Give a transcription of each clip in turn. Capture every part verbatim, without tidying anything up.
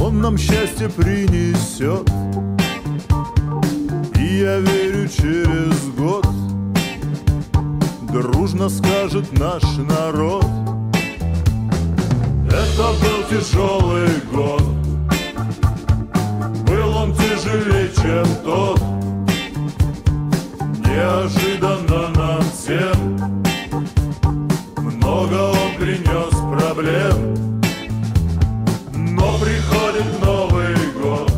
Он нам счастье принесет. И я верю, через год дружно скажет наш народ: это был тяжелый год, был он тяжелее, чем тот. Неожиданно нам всем много он принес проблем. Но приходит Новый год,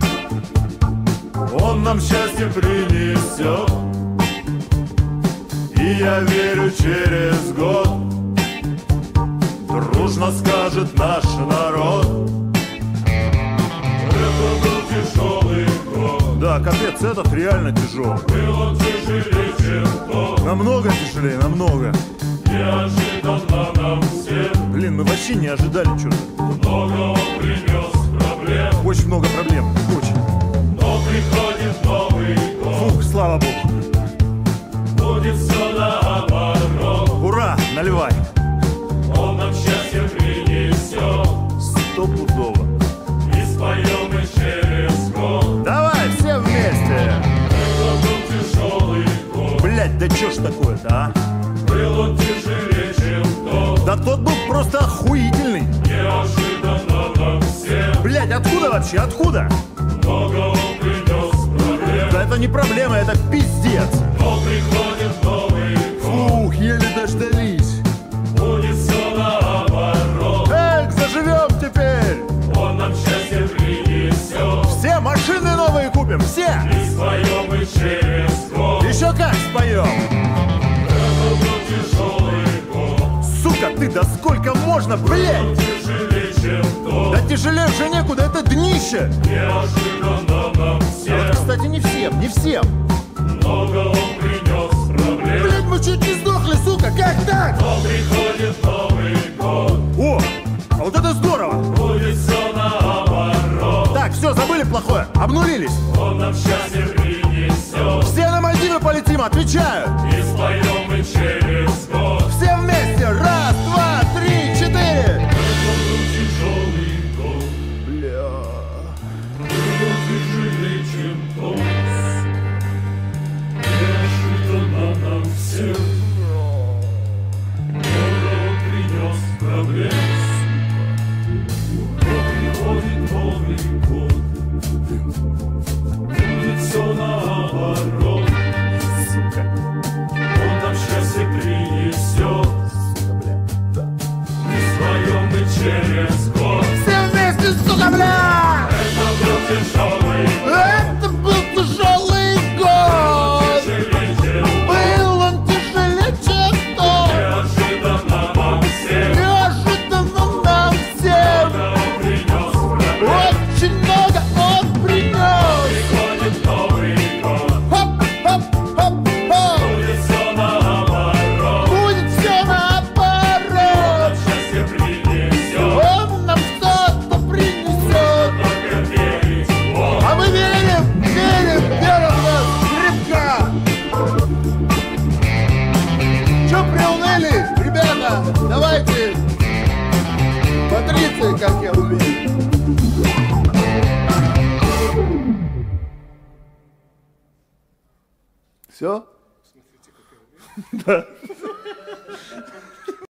он нам счастье принесет. И я верю, через год дружно скажет наш народ: это был тяжелый год. Да, капец, этот реально тяжелый. Был он тяжелее, чем тот. Намного тяжелее, намного. Неожиданно нам всем. Блин, мы вообще не ожидали что-то. Много он принес проблем. Очень много проблем, очень. Но приходит Новый год. Фух, слава богу. Будет все наоборот. Ура, наливай. Он нам счастье принесет. Стопудово. И споем мы через год. Давай, все вместе. Это был тяжелый год. Блять, да чё ж такое-то, а? Был он тяжелее, чем тот. Да тот был просто охуительный. Неожиданно нам всем. Блять, откуда вообще, откуда? Много он принес проблем. Да это не проблема, это пиздец. Но приходит Новый год. Фух, еле дождались. Будет все наоборот. Эх, заживем теперь. Он нам счастье принесет. Все машины новые купим, все. И споем мы через год. Еще как споем. Это был тяжелый год. Сука, ты, да сколько можно, блядь? Тяжелее, чем тот. Да тяжелее уже некуда, это днище. Неожиданно нам всем. Вот, кстати, не всем, не всем. Много он принес проблем. Блядь, мы чуть не сдохли, сука, как так? Но приходит Новый год. О, а вот это здорово. Будет все наоборот. Так, все, забыли плохое, обнулились. Он нам счастье принесет. Все на Мальдивы полетим, отвечаю. И споем мы через год. Все вместе, раз, два, три, четыре. Это был тяжелый год. Бля. Был тяжелее, чем тот. Неожиданно нам всем много он принес проблем. Но приходит Новый год. Будет все наоборот. Сука. Он нам счастье принесет. И споем мы через год. Все вместе, сука, бля! Это был тяжелый год. Это был тяжелый год. Был он тяжелее, чем тот. Неожиданно нам всем. Неожиданно нам всем. Много он принес проблем. Очень много он принес. Приходит Новый год. Хоп-хоп-хоп-хоп. Будет все наоборот. Будет все наоборот. Он нам счастье принесет. Он нам что-то принесет. Только верить в Бога. А мы верим, верим, верим в нас крепко. Че приуныли, ребята? Давайте Патриции, как я умею. Все? Да.